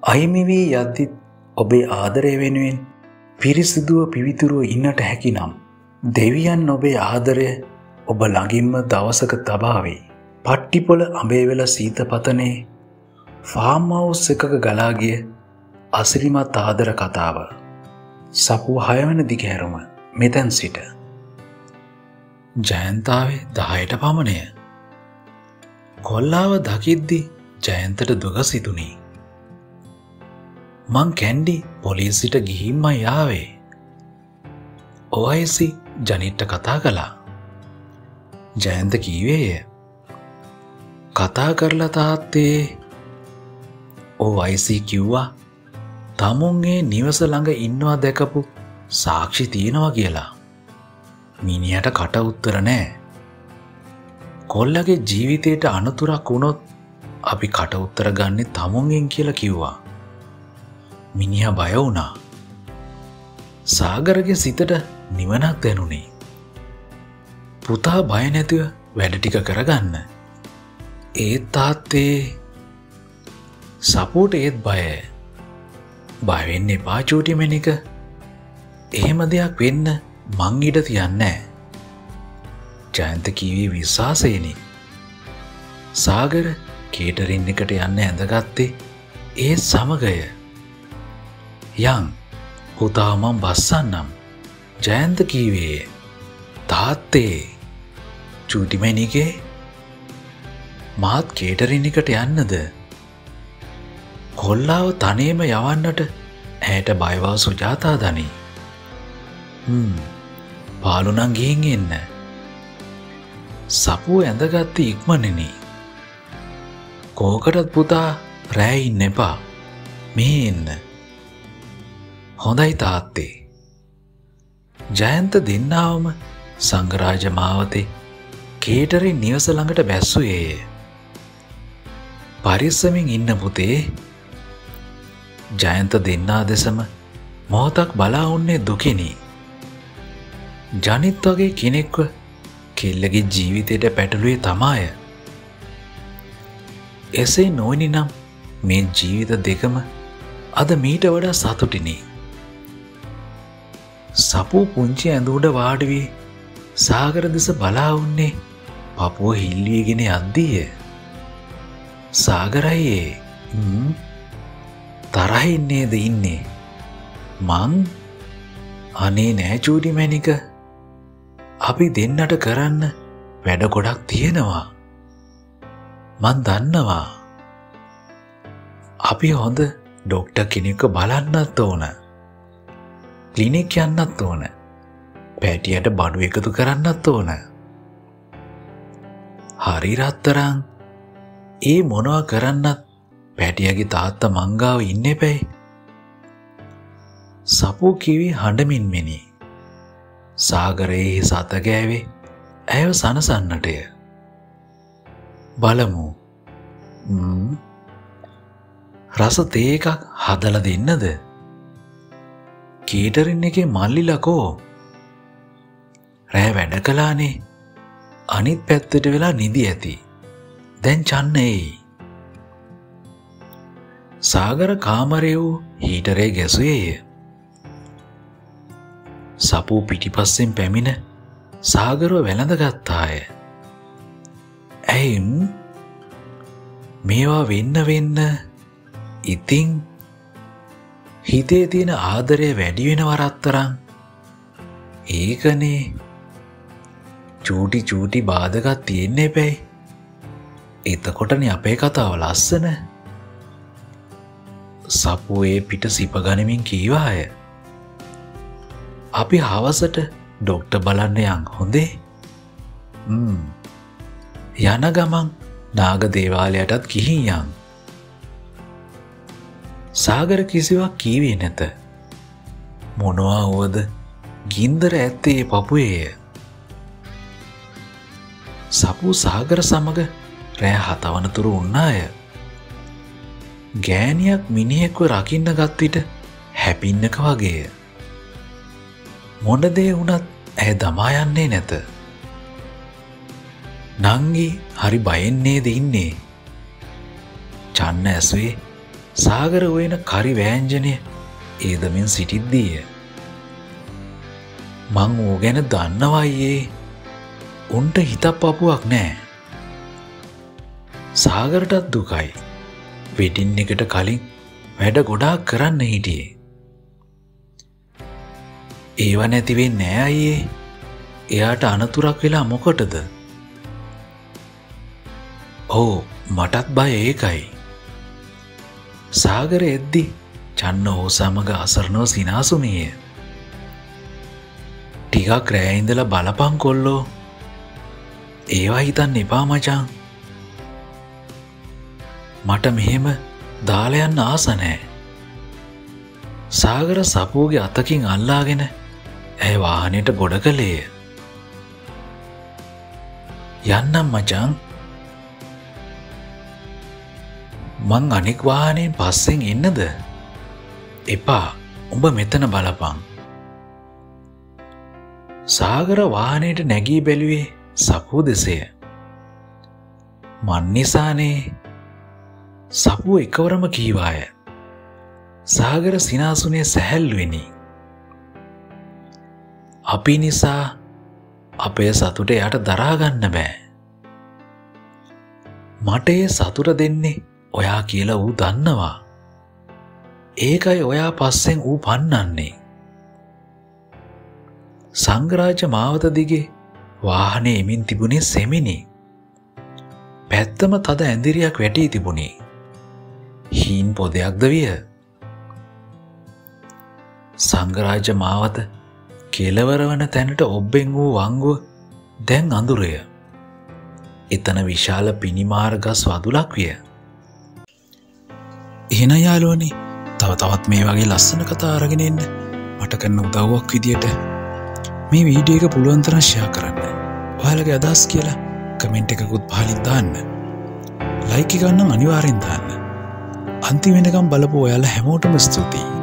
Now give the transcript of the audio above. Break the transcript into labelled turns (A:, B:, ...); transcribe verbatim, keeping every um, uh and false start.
A: අහිමි වී යද්දි ඔබේ ආදරය වෙනුවෙන් පිරිසිදුව පිවිතුරුව ඉන්නට හැකි නම් දෙවියන් ඔබේ ආදරය ඔබ ළඟින්ම දවසක තබාවේ. පට්ටිපොළ අඹේවැල සීතපතනේ ෆාම් හවුස් එකක ගලා ගිය අසිරිමත් ආදර කතාව. සපුව හය වෙනි දිගහැරුම මෙතැන් සිට. ජයන්තාවේ දහයට පමණය. කොල්ලාව දකිද්දි ජයන්තට දුක සිතුනි. මං කැන්ඩි පොලිසිට ගිහින්ම යාවේ. ඔයිසි ජනිට්ට කතා කළා. ජයන්ත කීවේය. කතා කරලා තාත්තේ. ඔයිසි කිව්වා තමුන්ගේ නිවස ළඟ ඉන්නවා දැකපු සාක්ෂි තියෙනවා කියලා. මිනිහට කට උත්තර නෑ. කොල්ලගේ ජීවිතයට අනතුරක් වුණොත් අපි කට උත්තර ගන්නෙ තමුන්ගෙන් කියලා කිව්වා. මිනිහා බය වුණා. සාගරගේ සිතට නිවනක් දැනුනේ. පුතා බය නැතිව වැඩ ටික කරගන්න. ඒත් තාත්තේ සපෝට ඒත් බයයි. බය වෙන්න එපා චූටි මැනික. එහෙම දෙයක් වෙන්න මං ඉඩ තියන්නේ නෑ. ජයන්ත කීවේ විශ්වාසයෙනි. සාගර කේටරින් එකට යන්න ඇඳගත්තේ ඒ සමගය. යන් පුතා මං බස්සන්නම්. ජයන්ත කීවේ තාත්තේ චූටි මැනිකේ මාත් කේටරින් එකට යන්නද? කොල්ලාව තනේම යවන්නට ඇයට බයවා සුජාතා දනී. හ්ම් පාලුනං ගිහින් එන්න. සපුව ඇඳගත්ත ඉක්මනෙනි. කෝකටත් පුතා රෑ ඉන්න එපා. මේ එන්න. හොඳයි තාත්තේ. ජයන්ත දෙන්නාවම සංගරාජ මාවතේ කේටරින් නිවස ළඟට බැස්සුයේය. පරිස්සමින් ඉන්න පුතේ. ජයන්ත දෙන්නා දෙසම මොහොතක් බලා උන්නේ දුකිනි. ජනිත් වගේ කෙනෙක්ව කෙල්ලගේ ජීවිතයට පැටළුවේ තමාය. එසේ නොවනි නම් මේ ජීවිත දෙකම අද මීට වඩා සතුටිනි. සපුව පුංචි ඇඳුඩ වාඩි වී සාගර දෙස බලා උන්නේ පපුව හිල්ලීගෙන යද්දීය. සාගරයේ හ්ම් තරහින් නේද ඉන්නේ? මං අනේ නෑ චූටි මැනික. අපි දෙන්නට කරන්න වැඩ ගොඩක් තියෙනවා. මං දන්නවා. අපි හොඳ ඩොක්ටර් කෙනෙක්ව බලන්නත් ඕන. ක්ලිනික් යන්නත් ඕන. පැටියට බඩු එකතු කරන්නත් ඕන. හරි රත්තරන්. ඒ මොනවා කරන්නත් පැටියගේ තාත්තා මංගාව ඉන්න එපැයි. සපෝ කිවි හඬමින් මෙනි. සාගරයේ සත ගෑවේ ඇයව සනසන්නටය. බලමු. රස තේ එකක් හදලා දෙන්නද? කේටරින් එකේ මල්ලිලකෝ. රෑ වැඩ කළානේ. අනිත් පැත්තට වෙලා නිදි ඇති. දැන් චන්න එයි. සාගර කාමරේ වූ හීටරේ ගැසුවේය. සපූ පිටිපස්සෙන් පැමිණ සාගරව වැළඳගත්තාය. ඇයි මේවා වෙන්න වෙන්න ඉතින් හිතේ තියෙන ආදරය වැඩි වෙනවා රත්තරන්. ඒකනේ චූටි චූටි බාධකත් තියෙන්න එපැයි. එතකොටනේ අපේ කතාව ලස්සන. සපුවේ පිට සිප ගනිමින් කීවාය. අපි හවසට ඩොක්ටර් බලන්න යන් හොඳේ. හ්ම් යන ගමන් නාග දේවාලයටත් ගිහින් යන්. සාගර කිසිවක් කීවේ නැත. මොනවා වුවද ගින්දර ඇත්තේ පපුවේය. සපු සාගර සමග රෑ හතවනතුරු උන්නාය. ගෑනියක් මිනිහෙක්ව රකින්න ගත් විට හැපින්නක වගේය. මොන දේ වුණත් ඇය දමා යන්නේ නැත. නංගි හරි බයෙන් නේද ඉන්නේ? චන්න ඇසුවේ සාගර උයන කරි වෑංජනය ඒදමින් සිටිද්දීය. මං ඌ ගැන දන්නවයියේ උන්ට හිතක් පපුවක් නෑ. සාගරටත් දුකයි. වෙඩින් එකට කලින් වැඩ ගොඩාක් කරන්න හිටියේ. ඒව නැතිවෙන් නෑ අයියේ. එයාට අනතුරක් වෙලා මොකටද? ඔව් මටත් බය ඒකයි. සාගර එද්දි චන්න හෝ සමග අසරණව සිනාසුනේය. ටිකක් රෑ ඉඳලා බලපන් කොල්ලෝ. ඒවා හිතන්න එපා මචං. මට මෙහෙම දාලා යන්න ආස නෑ. සාගර සපුවගේ අතකින් අල්ලාගෙන ඇය වාහනයට ගොඩ කළේය. යන්නම් මචං. මං අනෙක් වාහනයෙන් පස්සෙන් එන්නද? එපා උඹ මෙතන බලපන්. සාගර වාහනයට නැගී බැලුවේ සපුව දෙසය. මන් නිසානේ. සපුව එකවරම කීවාය. සාගර සිනාසුනේ සැහැල්ලුවෙනි. අපි නිසා අපේ සතුට එයාට දරාගන්න බෑ. මට ඒ සතුට දෙන්නේ ඔයා කියලා ඌ දන්නවා. ඒකයි ඔයා පස්සෙන් ඌ පන්නන්නේ. සංගරාජ මාවත දිගේ වාහනේ එමින් තිබුණේ සෙමිනි. පැත්තම තද ඇඳිරියක් වැටී තිබුණේ. හීන් පොදයක්ද විය. සංගරාජ මාවත කෙලවර වන තැනට ඔබ්බෙන් වූ වංගුව දැන් අඳුරය. එතන විශාල පිනිමාර ගස් වදුලක් විය. එහෙනම් යාළුවනේ තව තවත් මේ වගේ ලස්සන කතා අරගෙන එන්න මට කරන උදව්වක් විදියට මේ වීඩියෝ එක පුළුවන් තරම් ෂෙයා කරන්න. ඔයාලගේ අදහස් කියලා කමෙන්ට් එකකුත් පහලින් දාන්න. ලයික් එක ගන්න අනිවාර්යෙන් දාන්න. අන්තිම වෙනකම් බලපු ඔයාලා හැමෝටම ස්තුතියි.